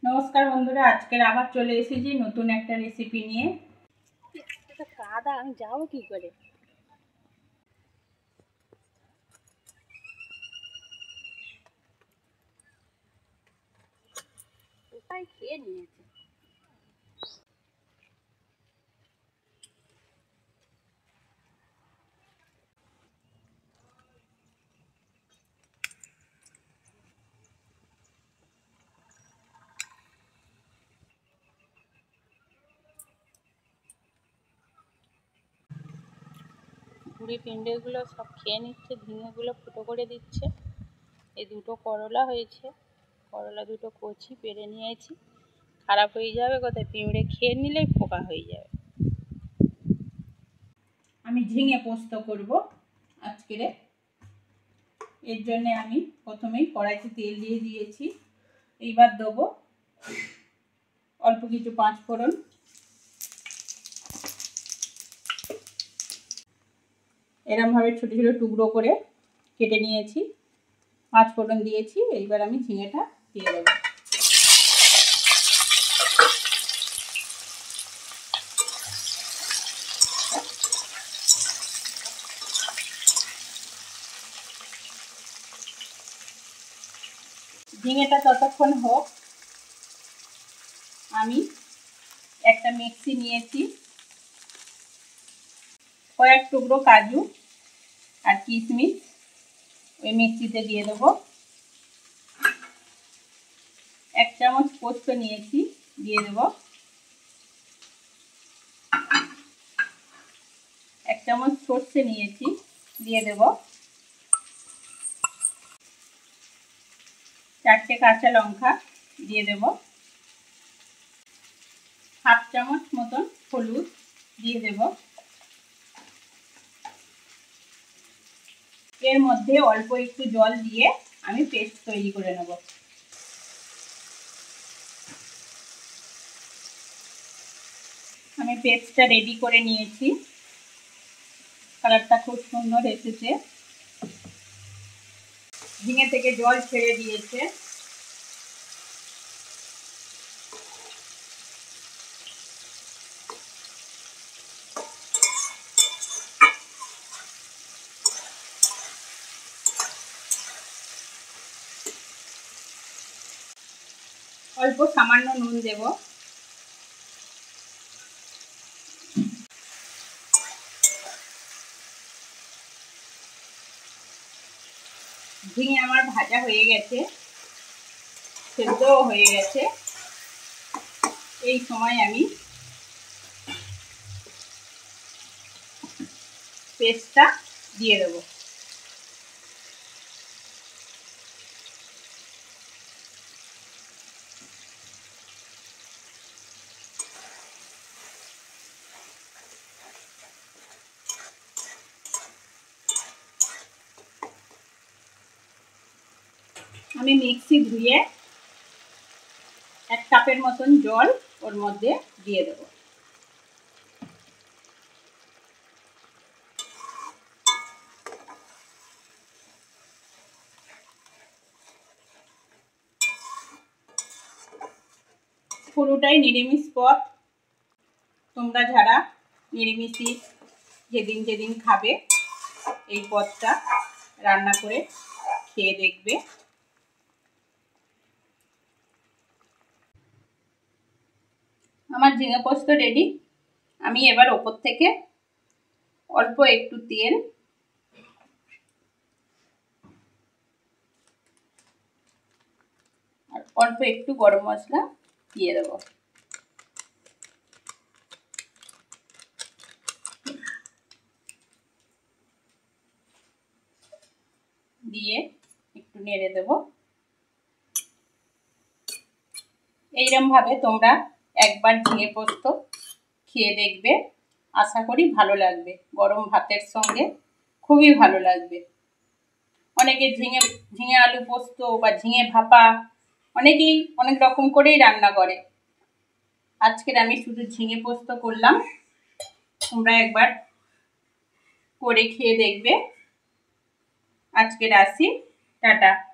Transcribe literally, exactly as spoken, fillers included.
নমস্কার বন্ধুরা, আজকের আবার চলে এসেছি নতুন একটা রেসিপি নিয়ে। কাদা আমি যাবো কি করে? কোথায় খেয়ে নিয়েছে? বুড়ি পিণ্ডেগুলো সব খেয়ে নিচ্ছে, ঝিঙেগুলো ফুটো করে দিচ্ছে। এই দুটো করলা হয়েছে, করলা দুটো কচি পেরে নিয়েছি। খারাপ হয়ে যাবে কোথায়, পিঁমড়ে খেয়ে নিলেই পোকা হয়ে যাবে। আমি ঝিঙে পোস্ত করব আজকের। এর জন্য আমি প্রথমেই কড়াইতে তেল দিয়ে দিয়েছি। এইবার দেবো অল্প কিছু পাঁচ ফোড়ন, এরমভাবে ছোটো ছোটো টুকরো করে কেটে নিয়েছি। পাঁচ ফোড়ন দিয়েছি, এইবার আমি ঝিঙেটা দিয়ে দেবো। ঝিঙেটা ততক্ষণ হোক, আমি একটা মিক্সি নিয়েছি, কয়েক টুকরো কাজু আর কিশমিশ ওই মিক্সিতে দিয়ে দেবো। এক চামচ পোস্ত নিয়েছি, দিয়ে দেবো। এক চামচ সর্ষে নিয়েছি, দিয়ে দেব। চারটে কাঁচা লঙ্কা দিয়ে দেব। হাফ চামচ মতন হলুদ দিয়ে দেব। এর মধ্যে অল্প একটু জল দিয়ে আমি পেস্ট তৈরি করে নেব। আমি পেস্টটা রেডি করে নিয়েছি, কালারটা খুব সুন্দর এসেছে। ঝিঙে থেকে জল ছেড়ে দিয়েছে। অল্প সামান্য নুন দেব। ঝিঙে আমার ভাজা হয়ে গেছে, সেদ্ধও হয়ে গেছে। এই সময় আমি পেস্টটা দিয়ে দেবো। আমি মিক্সি ধুয়ে এক কাপের মতন জল ওর মধ্যে দিয়ে দেব। পুরোটাই নিরামিষ পদ। তোমরা যারা নিরামিষই যেদিন যেদিন খাবে, এই পদটা রান্না করে খেয়ে দেখবে। আমার ঝিঙে পোস্ত রেডি। আমি এবার ওপর থেকে অল্প একটু তেল আর অল্প একটু গরম মশলা দিয়ে দেব। দিয়ে একটু নেড়ে দেব। এইরকম ভাবে তোমরা একবার ঝিঙে পোস্ত খেয়ে দেখবে, আশা করি ভালো লাগবে। গরম ভাতের সঙ্গে খুবই ভালো লাগবে। অনেকে ঝিঙে ঝিঙে আলু পোস্ত বা ঝিঙে ভাপা অনেকেই অনেক রকম করেই রান্না করে। আজকের আমি শুধু ঝিঙে পোস্ত করলাম, তোমরা একবার করে খেয়ে দেখবে। আজকের আসি, টাটা।